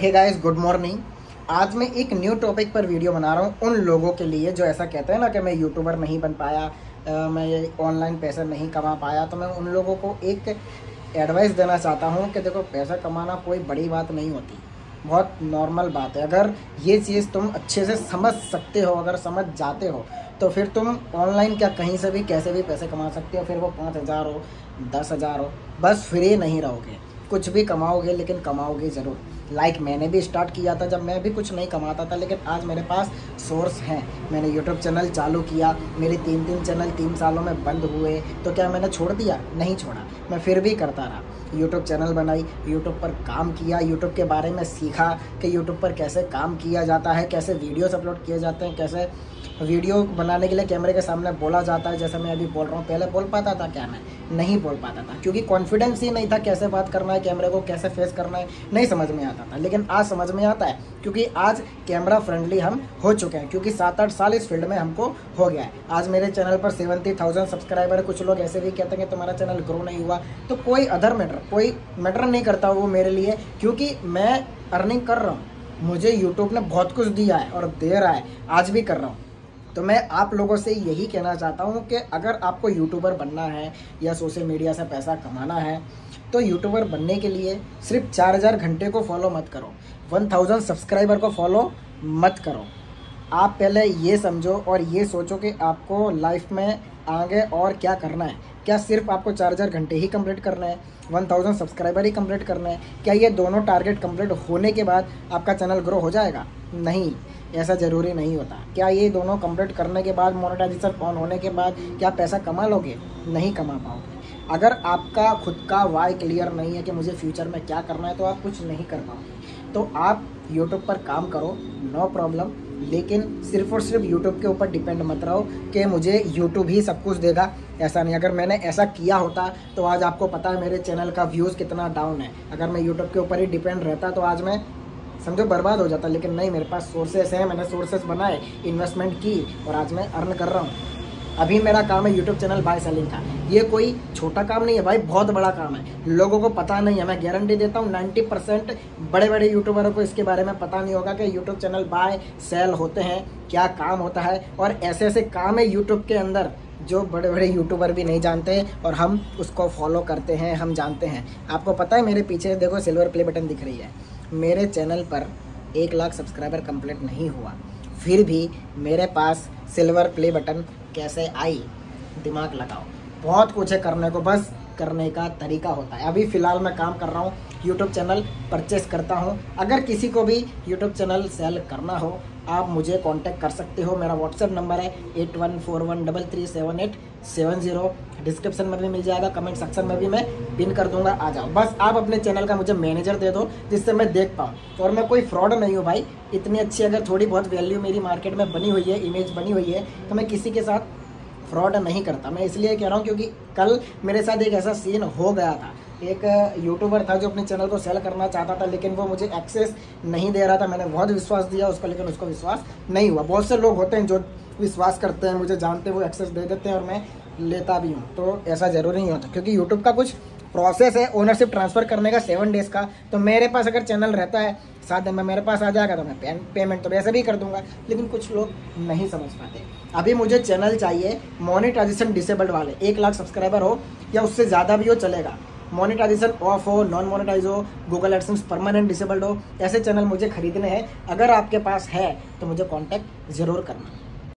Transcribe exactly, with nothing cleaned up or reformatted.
Hey guys, good morning. आज मैं एक न्यू टॉपिक पर वीडियो बना रहा हूँ उन लोगों के लिए जो ऐसा कहते हैं ना कि मैं यूट्यूबर नहीं बन पाया, आ, मैं ये ऑनलाइन पैसा नहीं कमा पाया। तो मैं उन लोगों को एक एडवाइस देना चाहता हूँ कि देखो, पैसा कमाना कोई बड़ी बात नहीं होती, बहुत नॉर्मल बात है। अगर ये चीज़ तुम अच्छे से समझ सकते हो, अगर समझ जाते हो, तो फिर तुम ऑनलाइन क्या कहीं से भी कैसे भी पैसे कमा सकते हो। फिर वो पाँच हज़ार हो, दस हज़ार हो, बस फ्री नहीं रहोगे, कुछ भी कमाओगे, लेकिन कमाओगे ज़रूर। लाइक like मैंने भी स्टार्ट किया था जब मैं भी कुछ नहीं कमाता था, लेकिन आज मेरे पास सोर्स हैं। मैंने यूट्यूब चैनल चालू किया, मेरे तीन तीन चैनल तीन सालों में बंद हुए, तो क्या मैंने छोड़ दिया? नहीं छोड़ा, मैं फिर भी करता रहा। यूट्यूब चैनल बनाई, यूट्यूब पर काम किया, यूट्यूब के बारे में सीखा कि यूट्यूब पर कैसे काम किया जाता है, कैसे वीडियोस अपलोड किए जाते हैं, कैसे वीडियो बनाने के लिए कैमरे के सामने बोला जाता है। जैसे मैं अभी बोल रहा हूँ, पहले बोल पाता था क्या? मैं नहीं बोल पाता था, क्योंकि कॉन्फिडेंस ही नहीं था। कैसे बात करना है, कैमरे को कैसे फेस करना है, नहीं समझ में आता था। लेकिन आज समझ में आता है, क्योंकि आज कैमरा फ्रेंडली हम हो चुके हैं, क्योंकि सात आठ साल इस फील्ड में हमको हो गया है। आज मेरे चैनल पर सेवेंटी थाउजेंड सब्सक्राइबर है। कुछ लोग ऐसे भी कहते हैं कि तुम्हारा चैनल ग्रो नहीं हुआ, तो कोई अदर मैटर कोई मैटर नहीं करता वो मेरे लिए, क्योंकि मैं अर्निंग कर रहा हूँ। मुझे यूट्यूब ने बहुत कुछ दिया है और दे रहा है, आज भी कर रहा हूँ। तो मैं आप लोगों से यही कहना चाहता हूँ कि अगर आपको यूट्यूबर बनना है या सोशल मीडिया से पैसा कमाना है, तो यूट्यूबर बनने के लिए सिर्फ चार हज़ार घंटे को फॉलो मत करो, वन थाउजेंड सब्सक्राइबर को फॉलो मत करो। आप पहले ये समझो और ये सोचो कि आपको लाइफ में आगे और क्या करना है। क्या सिर्फ आपको चार हज़ार घंटे ही कंप्लीट करना है, वन थाउजेंड सब्सक्राइबर ही कंप्लीट करना है? क्या ये दोनों टारगेट कंप्लीट होने के बाद आपका चैनल ग्रो हो जाएगा? नहीं, ऐसा ज़रूरी नहीं होता। क्या ये दोनों कंप्लीट करने के बाद, मोनेटाइजेशन ऑन होने के बाद क्या पैसा कमा लोगे? नहीं कमा पाओगे। अगर आपका खुद का वाई क्लियर नहीं है कि मुझे फ्यूचर में क्या करना है, तो आप कुछ नहीं कर पाओगे। तो आप यूट्यूब पर काम करो, नो प्रॉब्लम, लेकिन सिर्फ और सिर्फ यूट्यूब के ऊपर डिपेंड मत रहो कि मुझे यूट्यूब ही सब कुछ देगा। ऐसा नहीं। अगर मैंने ऐसा किया होता तो आज आपको पता है मेरे चैनल का व्यूज़ कितना डाउन है। अगर मैं यूट्यूब के ऊपर ही डिपेंड रहता तो आज मैं समझो बर्बाद हो जाता। लेकिन नहीं, मेरे पास सोर्सेस हैं, मैंने सोर्सेस बनाए, इन्वेस्टमेंट की और आज मैं अर्न कर रहा हूँ। अभी मेरा काम है यूट्यूब चैनल बाय सेलिंग का। ये कोई छोटा काम नहीं है भाई, बहुत बड़ा काम है। लोगों को पता नहीं है, मैं गारंटी देता हूँ नाइन्टी परसेंट बड़े बड़े यूट्यूबरों को इसके बारे में पता नहीं होगा कि यूट्यूब चैनल बाय सेल होते हैं, क्या काम होता है। और ऐसे ऐसे काम है यूट्यूब के अंदर जो बड़े बड़े यूट्यूबर भी नहीं जानते, और हम उसको फॉलो करते हैं, हम जानते हैं। आपको पता है मेरे पीछे देखो सिल्वर प्ले बटन दिख रही है। मेरे चैनल पर एक लाख सब्सक्राइबर कंप्लीट नहीं हुआ, फिर भी मेरे पास सिल्वर प्ले बटन कैसे आई? दिमाग लगाओ। बहुत कुछ है करने को, बस करने का तरीका होता है। अभी फ़िलहाल मैं काम कर रहा हूँ, यूट्यूब चैनल परचेस करता हूँ। अगर किसी को भी यूट्यूब चैनल सेल करना हो, आप मुझे कांटेक्ट कर सकते हो। मेरा व्हाट्सएप नंबर है eight one four one double three seven eight seven zero. Description में भी मिल जाएगा, कमेंट सेक्शन में भी मैं पिन कर दूंगा, आ जाओ। बस आप अपने चैनल का मुझे मैनेजर दे दो, जिससे मैं देख पाऊँ। और मैं कोई फ्रॉड नहीं हूँ भाई। इतनी अच्छी अगर थोड़ी बहुत वैल्यू मेरी मार्केट में बनी हुई है, इमेज बनी हुई है, तो मैं किसी के साथ फ्रॉड नहीं करता। मैं इसलिए कह रहा हूँ क्योंकि कल मेरे साथ एक ऐसा सीन हो गया था। एक यूट्यूबर था जो अपने चैनल को सेल करना चाहता था, लेकिन वो मुझे एक्सेस नहीं दे रहा था। मैंने बहुत विश्वास दिया उसको, लेकिन उसको विश्वास नहीं हुआ। बहुत से लोग होते हैं जो विश्वास करते हैं, मुझे जानते हैं, वो एक्सेस दे देते हैं और मैं लेता भी हूँ। तो ऐसा ज़रूरी नहीं होता, क्योंकि यूट्यूब का कुछ प्रोसेस है ओनरशिप ट्रांसफ़र करने का, सेवन डेज़ का। तो मेरे पास अगर चैनल रहता है सात दिन में मेरे पास आ जाएगा, तो मैं पेमेंट तो वैसे भी कर दूंगा। लेकिन कुछ लोग नहीं समझ पाते। अभी मुझे चैनल चाहिए मोनेटाइजेशन डिसेबल्ड वाले, एक लाख सब्सक्राइबर हो या उससे ज़्यादा भी हो चलेगा, मोनेटाइजेशन ऑफ हो, नॉन मोनेटाइज हो, गूगल एडसेंस परमानेंट डिसेबल्ड हो, ऐसे चैनल मुझे खरीदने हैं। अगर आपके पास है तो मुझे कॉन्टैक्ट ज़रूर करना।